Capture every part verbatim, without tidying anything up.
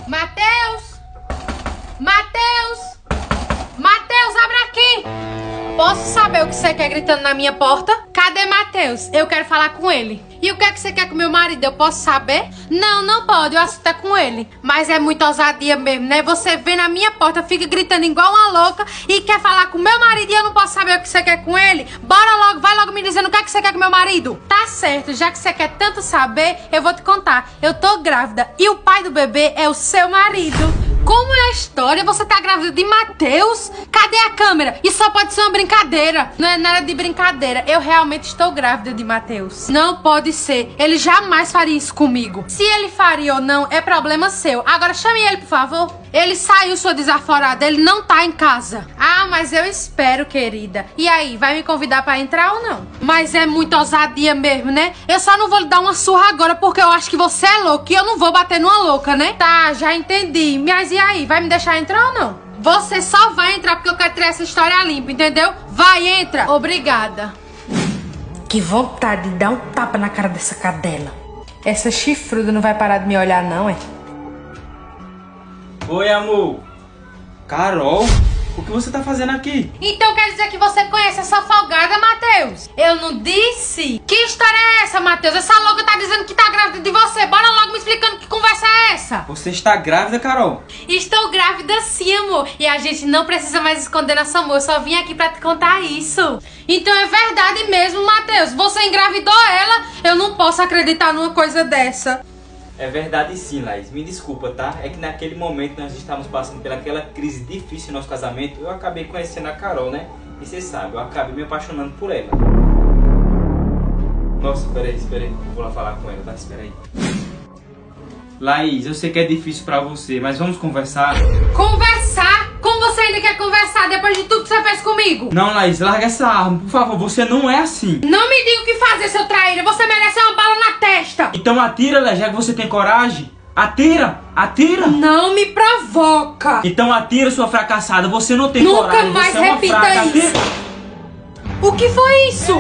Mateus! Mateus! Mateus, abre aqui! Posso saber o que você quer gritando na minha porta? Cadê Mateus? Eu quero falar com ele. E o que é que você quer com meu marido? Eu posso saber? Não, não pode, o assunto é com ele. Mas é muita ousadia mesmo, né? Você vem na minha porta, fica gritando igual uma louca e quer falar com meu marido e eu não posso saber o que você quer com ele? Bora logo, vai logo me dizendo o que é que você quer com meu marido. Tá certo, já que você quer tanto saber, eu vou te contar. Eu tô grávida e o pai do bebê é o seu marido. Como é a história? Você tá grávida de Mateus? Cadê a câmera? Isso só pode ser uma brincadeira. Não é nada de brincadeira. Eu realmente estou grávida de Mateus. Não pode ser. Ele jamais faria isso comigo. Se ele faria ou não, é problema seu. Agora chame ele, por favor. Ele saiu, sua desaforada. Ele não tá em casa. Ah, mas eu espero, querida. E aí, vai me convidar pra entrar ou não? Mas é muita ousadia mesmo, né? Eu só não vou lhe dar uma surra agora porque eu acho que você é louca e eu não vou bater numa louca, né? Tá, já entendi. Mas e aí, vai me deixar entrar ou não? Você só vai entrar porque eu quero ter essa história limpa, entendeu? Vai, entra. Obrigada. Que vontade de dar um tapa na cara dessa cadela. Essa chifruda não vai parar de me olhar, não, é? Oi, amor. Carol, o que você tá fazendo aqui? Então quer dizer que você conhece essa folgada, Mateus? Eu não disse. Que história é essa, Mateus? Essa louca tá dizendo que tá grávida de você. Bora logo me explicando que conversa é essa. Você está grávida, Carol? Estou grávida sim, amor. E a gente não precisa mais esconder nosso amor. Eu só vim aqui pra te contar isso. Então é verdade mesmo, Mateus. Você engravidou ela. Eu não posso acreditar numa coisa dessa. É verdade sim, Laís. Me desculpa, tá? É que naquele momento nós estávamos passando pelaquela crise difícil no nosso casamento. Eu acabei conhecendo a Carol, né? E você sabe, eu acabei me apaixonando por ela. Nossa, peraí, espera aí. Eu vou lá falar com ela, tá? Espera aí. Laís, eu sei que é difícil pra você, mas vamos conversar? Conversar? Como você ainda quer conversar depois de tudo que você fez comigo? Não, Laís, larga essa arma, por favor. Você não é assim. Não me diga o que fazer, seu traíra. Você merece uma bala na testa. Então atira, Laís, já que você tem coragem. Atira, atira. Não me provoca. Então atira, sua fracassada. Você não tem Nunca coragem. mais você é uma repita fraca. isso. Atira. O que foi isso?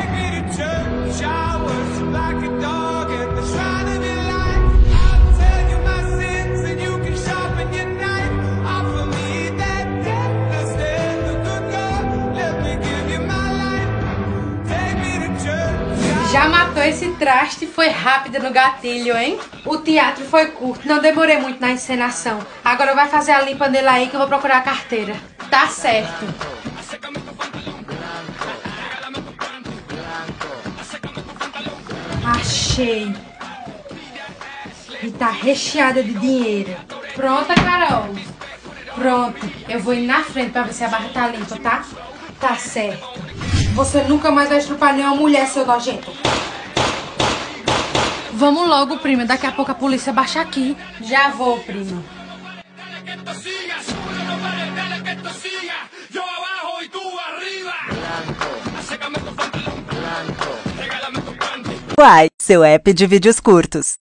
Já matou esse traste, foi rápido no gatilho, hein? O teatro foi curto, não demorei muito na encenação. Agora vai fazer a limpa dele aí que eu vou procurar a carteira. Tá certo. Achei. E tá recheada de dinheiro. Pronta, Carol? Pronto. Eu vou ir na frente pra ver se a barra tá limpa, tá? Tá certo. Você nunca mais vai estrupar nenhuma mulher, seu nojento. Vamos logo, prima. Daqui a pouco a polícia baixa aqui. Já vou, prima. Uai, seu app de vídeos curtos.